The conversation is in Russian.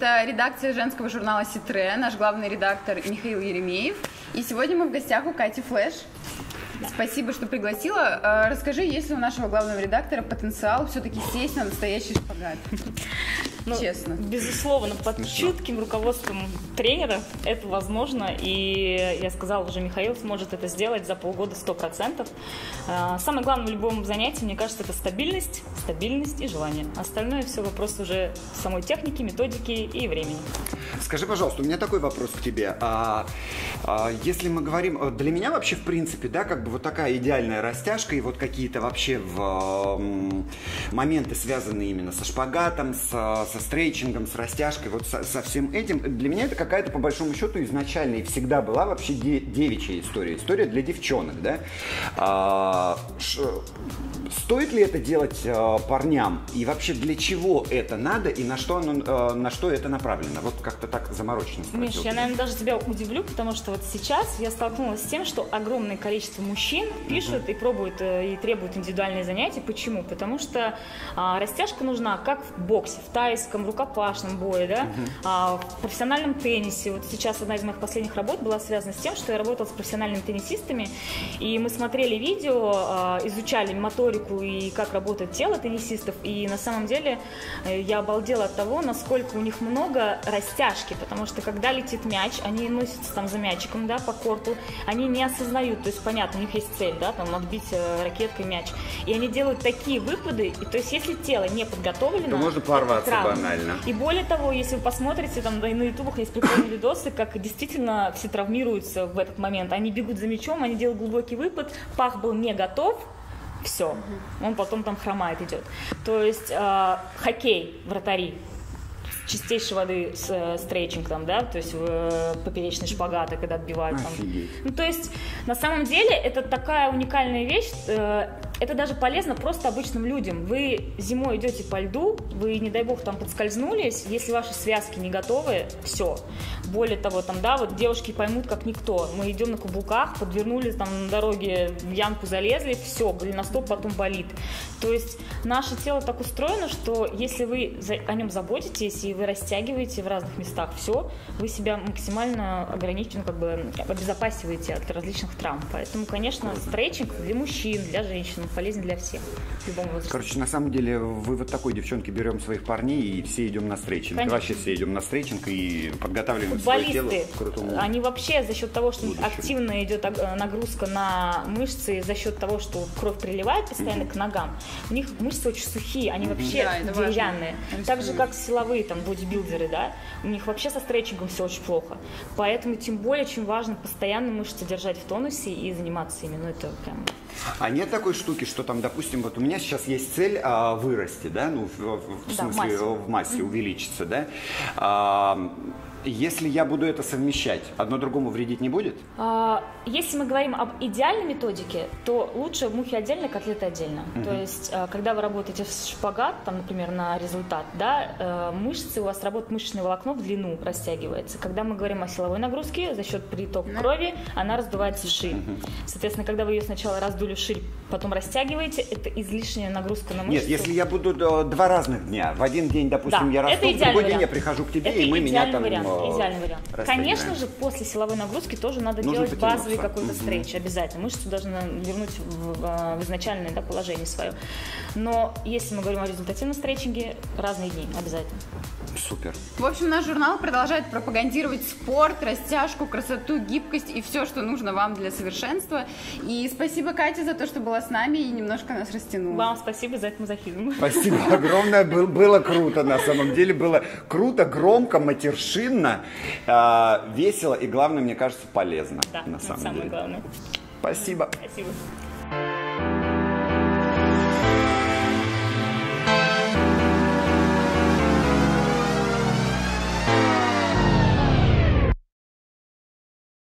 Это редакция женского журнала «Ситре», наш главный редактор Михаил Еремеев. И сегодня мы в гостях у Кати Флэш. Спасибо, что пригласила. Расскажи, есть ли у нашего главного редактора потенциал все-таки сесть на настоящий шпагат? Ну, честно. Безусловно, под чутким руководством тренера это возможно. И я сказала уже, Михаил сможет это сделать за полгода 100%. Самое главное в любом занятии, мне кажется, это стабильность и желание. Остальное все вопрос уже самой техники, методики и времени. Скажи, пожалуйста, у меня такой вопрос к тебе. Если мы говорим, для меня вообще в принципе, да, как бы вот такая идеальная растяжка и вот какие-то вообще моменты, связанные именно со шпагатом, со стрейчингом, с растяжкой, вот со всем этим, для меня это какая-то по большому счету изначально и всегда была вообще девичья история для девчонок, да. Стоит ли это делать парням и вообще для чего это надо и на что это направлено? Вот как-то так заморочено спросил. Миш, я, наверное, даже тебя удивлю, потому что вот сейчас я столкнулась с тем, что огромное количество мужчин пишут и пробуют и требуют индивидуальные занятия. Почему? Потому что растяжка нужна как в боксе, в тайском, рукопашном бое, да, в профессиональном теннисе. Вот сейчас одна из моих последних работ была связана с тем, что я работала с профессиональными теннисистами, и мы смотрели видео, изучали моторику и как работает тело теннисистов, и на самом деле я обалдела от того, насколько у них много растяжки, потому что когда летит мяч, они носятся там за мячиком, да, по корту, они не осознают, то есть понятно, у них есть цель, да, там отбить ракеткой мяч, и они делают такие выпады, и, то есть если тело не подготовлено, то можно порваться банально. И более того, если вы посмотрите, там на ютубах есть прикольные видосы, как действительно все травмируются в этот момент, они бегут за мячом, они делают глубокий выпад, пах был не готов, все, он потом там хромает, идет. То есть хоккей, вратари, чистейшей воды стрейчинг там, да, то есть поперечные шпагаты, когда отбивают там. Ну, то есть, на самом деле, это такая уникальная вещь, это даже полезно просто обычным людям. Вы зимой идете по льду, вы, не дай бог, там подскользнулись, если ваши связки не готовы, все. Более того, там, да, вот девушки поймут, как никто. Мы идем на каблуках, подвернулись там на дороге, в ямку залезли, все, голеностоп потом болит. То есть, наше тело так устроено, что если вы о нем заботитесь, и вы растягиваете в разных местах все, вы себя максимально ограниченно, как бы обезопасиваете от различных травм. Поэтому, конечно, стрейчинг для мужчин, для женщин полезен для всех в любом возрасте. Короче, на самом деле, вы вот такой, девчонки, берем своих парней и все идем на стрейчинг. Конечно. Вообще все идем на стрейчинг и подготавливаем свое тело к крутому. Они вообще за счет того, что будущему. активно идет нагрузка на мышцы, за счет того, что кровь приливает постоянно к ногам, у них мышцы очень сухие, они вообще деревянные. Так же, как силовые там бодибилдеры, да, у них вообще со стретчингом все очень плохо. Поэтому тем более очень важно постоянно мышцы держать в тонусе и заниматься ими. Ну, это прям... А нет такой штуки, что там, допустим, вот у меня сейчас есть цель вырасти, да, ну, в смысле, в массе увеличиться, да. Если я буду это совмещать, одно другому вредить не будет? Если мы говорим об идеальной методике, то лучше мухи отдельно, котлеты отдельно. То есть, когда вы работаете в шпагат, там, например, на результат, да, мышцы, у вас работает мышечное волокно в длину растягивается. Когда мы говорим о силовой нагрузке, за счет притока крови, она раздувается вширь. Соответственно, когда вы ее сначала раздули вширь, потом растягиваете, это излишняя нагрузка на мышцы. Нет, если я буду 2 разных дня, в один день, допустим, да, я расту, в другой день я прихожу к тебе, и мы меня там... Идеальный вариант. Конечно же, после силовой нагрузки тоже надо делать базовый какой-то стрейч обязательно. Мышцу должны вернуть в изначальное, да, положение свое. Но если мы говорим о результативном стрейчинге, разные дни обязательно. Супер. В общем, наш журнал продолжает пропагандировать спорт, растяжку, красоту, гибкость и все, что нужно вам для совершенства. И спасибо, Катя, за то, что была с нами и немножко нас растянула. Вам спасибо за этот мазохизм. Спасибо огромное. Было круто, на самом деле. Было круто, громко, матершинно, весело и, главное, мне кажется, полезно. Да, на самом самое деле. главное. Спасибо. Спасибо.